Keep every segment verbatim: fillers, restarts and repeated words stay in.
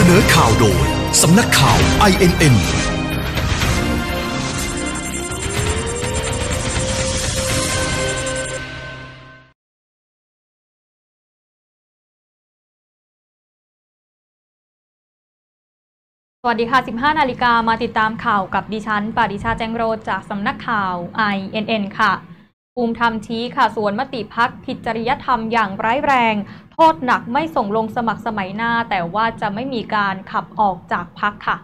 นอข่าวโดยสำนักข่าว ไอ เอ็น เอ็นสวัสดีค่ะ สิบห้านาฬิกามาติดตามข่าวกับดิฉันปาริชาแจ้งโรจน์จากสำนักข่าว ไอ เอ็น เอ็น ค่ะภูมิธรรมชี้ค่ะสวนมติพรรคผิดจริยธรรมอย่างร้ายแรงโทษหนักไม่ส่งลงสมัครสมัยหน้าแต่ว่าจะไม่มีการขับออกจากพรรคค่ะ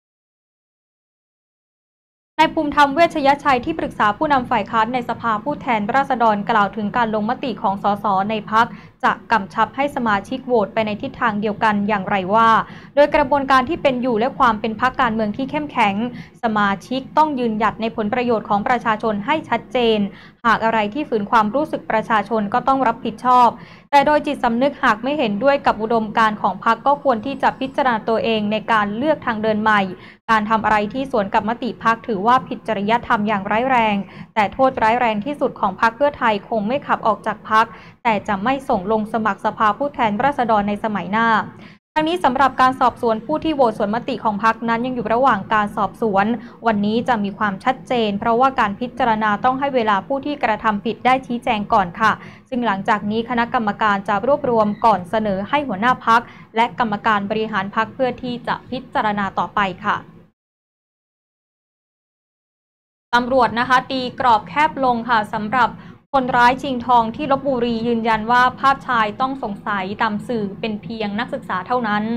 นายภูมิธรรมเวชยชัยที่ปรึกษาผู้นำฝ่ายค้านในสภาผู้แทนราษฎรกล่าวถึงการลงมติของสสในพรรคจะกำชับให้สมาชิกโหวตไปในทิศทางเดียวกันอย่างไรว่าโดยกระบวนการที่เป็นอยู่และความเป็นพรรคการเมืองที่เข้มแข็งสมาชิกต้องยืนหยัดในผลประโยชน์ของประชาชนให้ชัดเจนหากอะไรที่ฝืนความรู้สึกประชาชนก็ต้องรับผิดชอบแต่โดยจิตสำนึกหากไม่เห็นด้วยกับอุดมการณ์ของพรรคก็ควรที่จะพิจารณาตัวเองในการเลือกทางเดินใหม่การทำอะไรที่สวนกับมติพรรคถือว่าผิดจริยธรรมอย่างร้ายแรงแต่โทษร้ายแรงที่สุดของพรรคเพื่อไทยคงไม่ขับออกจากพรรคแต่จะไม่ส่งลงสมัครสภาผู้แทนราษฎรในสมัยหน้าทั้งนี้สำหรับการสอบสวนผู้ที่โหวตสวนมติของพรรคนั้นยังอยู่ระหว่างการสอบสวนวันนี้จะมีความชัดเจนเพราะว่าการพิจารณาต้องให้เวลาผู้ที่กระทำผิดได้ชี้แจงก่อนค่ะซึ่งหลังจากนี้คณะกรรมการจะรวบรวมก่อนเสนอให้หัวหน้าพรรคและกรรมการบริหารพรรคเพื่อที่จะพิจารณาต่อไปค่ะตำรวจนะคะตีกรอบแคบลงค่ะสำหรับคนร้ายชิงทองที่ลพบุรียืนยันว่าภาพชายต้องสงสัยตามสื่อเป็นเพียงนักศึกษาเท่านั้น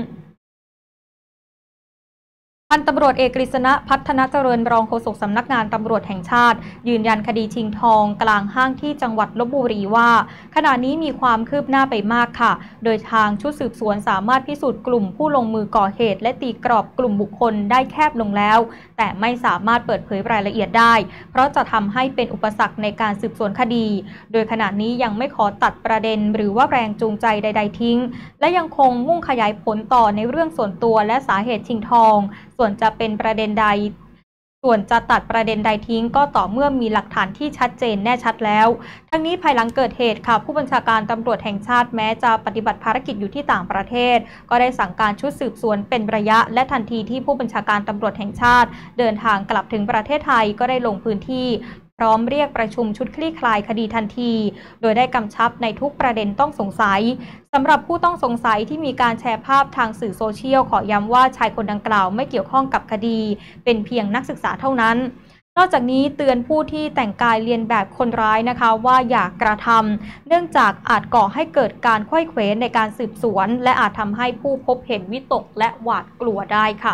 พันตำรวจเอกกฤษณะพัฒนาเจริญรองโฆษกสำนักงานตำรวจแห่งชาติยืนยันคดีชิงทองกลางห้างที่จังหวัดลพบุรีว่าขณะนี้มีความคืบหน้าไปมากค่ะโดยทางชุดสืบสวนสามารถพิสูจน์กลุ่มผู้ลงมือก่อเหตุและตีกรอบกลุ่มบุคคลได้แคบลงแล้วแต่ไม่สามารถเปิดเผยรายละเอียดได้เพราะจะทำให้เป็นอุปสรรคในการสืบสวนคดีโดยขณะนี้ยังไม่ขอตัดประเด็นหรือว่าแรงจูงใจใดๆทิ้งและยังคงมุ่งขยายผลต่อในเรื่องส่วนตัวและสาเหตุชิงทองส่วนจะเป็นประเด็นใดส่วนจะตัดประเด็นใดทิ้งก็ต่อเมื่อมีหลักฐานที่ชัดเจนแน่ชัดแล้วทั้งนี้ภายหลังเกิดเหตุค่ะผู้บัญชาการตำรวจแห่งชาติแม้จะปฏิบัติภารกิจอยู่ที่ต่างประเทศก็ได้สั่งการชุดสืบสวนเป็นระยะและทันทีที่ผู้บัญชาการตำรวจแห่งชาติเดินทางกลับถึงประเทศไทยก็ได้ลงพื้นที่พร้อมเรียกประชุมชุดคลี่คลายคดีทันทีโดยได้กำชับในทุกประเด็นต้องสงสัยสำหรับผู้ต้องสงสัยที่มีการแชร์ภาพทางสื่อโซเชียลขอย้ำว่าชายคนดังกล่าวไม่เกี่ยวข้องกับคดีเป็นเพียงนักศึกษาเท่านั้นนอกจากนี้เตือนผู้ที่แต่งกายเลียนแบบคนร้ายนะคะว่าอย่ากระทำเนื่องจากอาจก่อให้เกิดการไขว้เขวในการสืบสวนและอาจทำให้ผู้พบเห็นวิตกและหวาดกลัวได้ค่ะ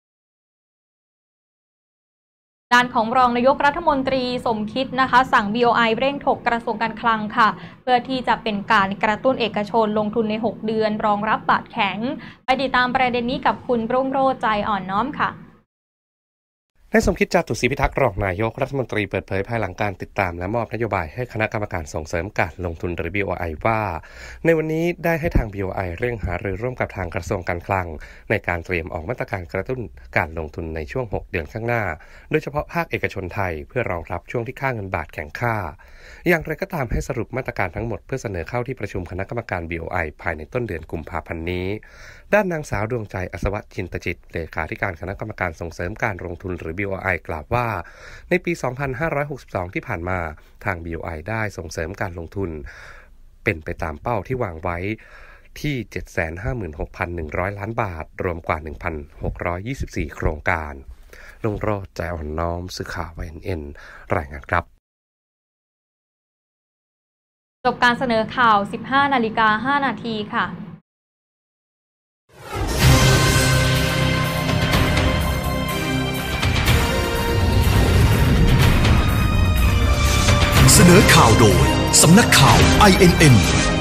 ด้านของรองนายกรัฐมนตรีสมคิดนะคะสั่ง บี โอ ไอ เร่งถกกระทรวงการคลังค่ะเพื่อที่จะเป็นการกระตุ้นเอกชนลงทุนในหกเดือนรองรับบาทแข็งไปติดตามประเด็นนี้กับคุณรุ่งโรจน์ใจอ่อนน้อมค่ะนายสมคิด จาตุศรีพิทักษ์รองนายกรัฐมนตรีเปิดเผยภายหลังการติดตามและมอบนโยบายให้คณะกรรมการส่งเสริมการลงทุนหรือ บี โอ ไอ ว่าในวันนี้ได้ให้ทาง บี โอ ไอ เร่งหารือร่วมกับทางกระทรวงการคลังในการเตรียมออกมาตรการกระตุ้นการลงทุนในช่วงหกเดือนข้างหน้าโดยเฉพาะภาคเอกชนไทยเพื่อรองรับช่วงที่ค่าเงินบาทแข็งค่าอย่างไรก็ตามให้สรุปมาตรการทั้งหมดเพื่อเสนอเข้าที่ประชุมคณะกรรมการ บี โอ ไอ ภายในต้นเดือนกุมภาพันธ์นี้ด้านนางสาวดวงใจอัศวจินตจิตเลขาธิการคณะกรรมการส่งเสริมการลงทุนหรือ บี โอ ไอ กล่าวว่าในปี สองพันห้าร้อยหกสิบสอง ที่ผ่านมาทาง บี โอ ไอ ได้ส่งเสริมการลงทุนเป็นไปตามเป้าที่วางไว้ที่ เจ็ดแสนห้าหมื่นหกพันหนึ่งร้อย ล้านบาทรวมกว่า หนึ่งพันหกร้อยยี่สิบสี่ โครงการรุ่งโรจน์ใจอ่อนน้อมสื่อข่าว ไอ เอ็น เอ็น รายงานครับจบการเสนอข่าว สิบห้านาฬิกาห้านาทีค่ะเสนอข่าวโดยสำนักข่าว ไอ เอ็น เอ็น